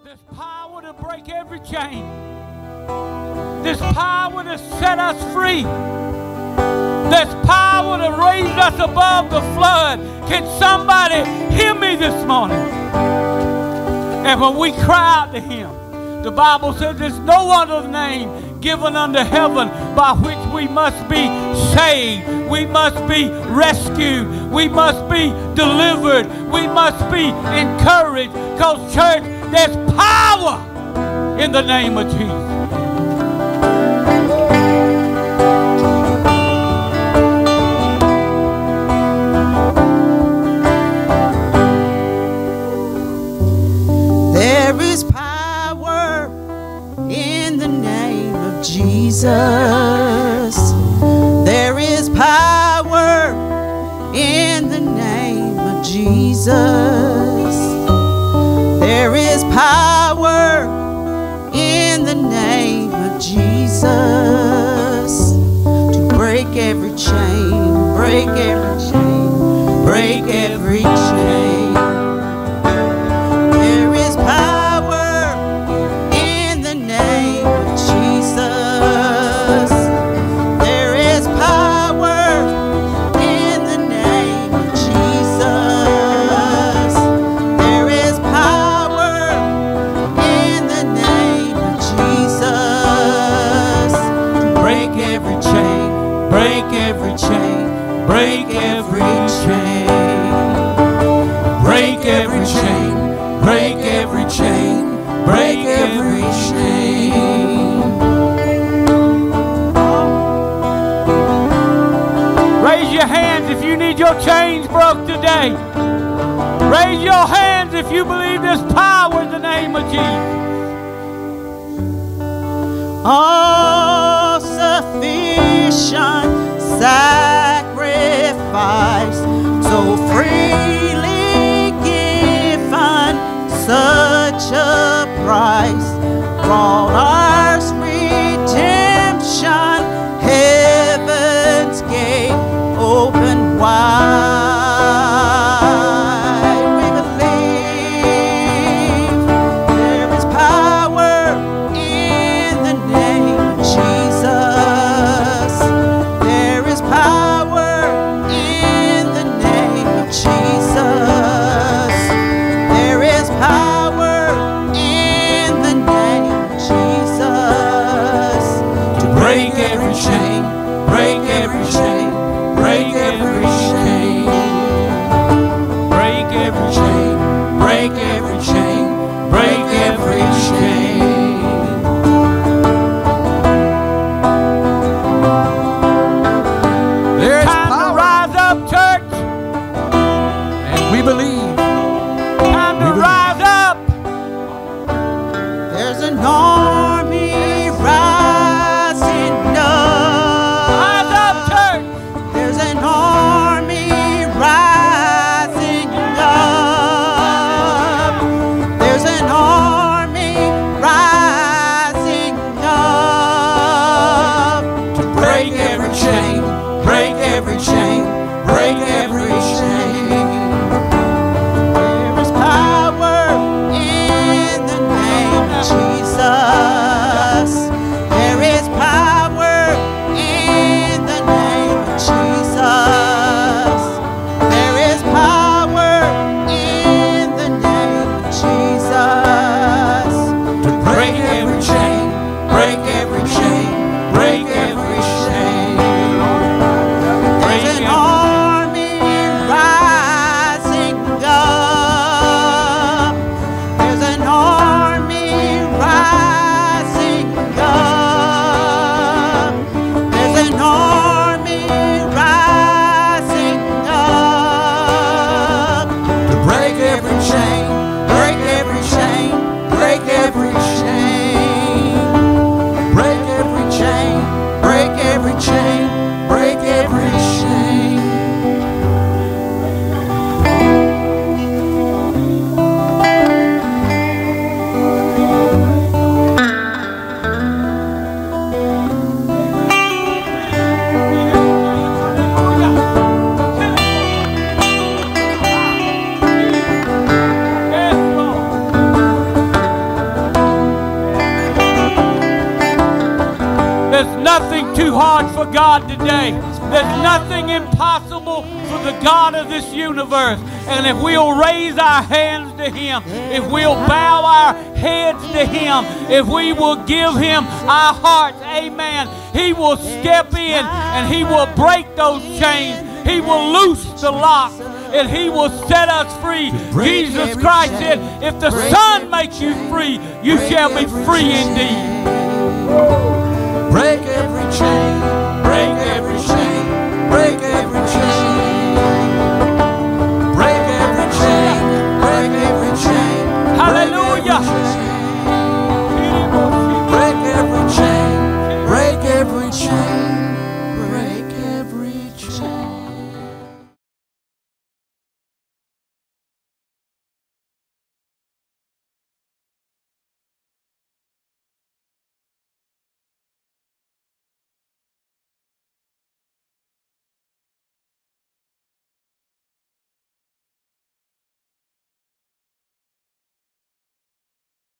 There's power to break every chain. There's power to set us free. There's power to raise us above the flood. Can somebody hear me this morning? And when we cry out to Him, the Bible says there's no other name given under heaven by which we must be saved. We must be rescued. We must be delivered. We must be encouraged. Because, church, there's power in the name of Jesus. There is power in the name of Jesus. There is power in the name of Jesus. There is power in the name of Jesus to break every chain, break every chain, break every chain. There is power in the name of Jesus. There is power in the name of Jesus. There is power in the name of Jesus to break every chain, break every chain, break every chain, break every chain, break every chain, break every chain. Raise your hands if you need your chains broke today. Raise your hands if you believe there's power in the name of Jesus. All sufficient sacrifice, so freely given, such a price, brought our redemption, heaven's gate open wide. We believe there is power in the name of Jesus. God today. There's nothing impossible for the God of this universe. And if we'll raise our hands to Him, if we'll bow our heads to Him, if we will give Him our hearts, amen, He will step in and He will break those chains. He will loose the locks and He will set us free. Jesus Christ said, if the Son makes you free, you shall be free indeed.